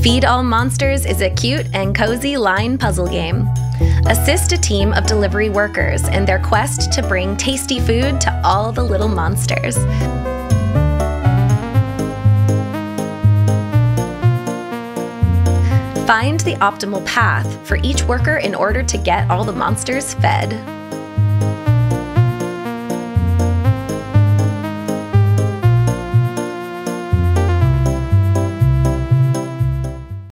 Feed All Monsters is a cute and cozy line puzzle game. Assist a team of delivery workers in their quest to bring tasty food to all the little monsters. Find the optimal path for each worker in order to get all the monsters fed.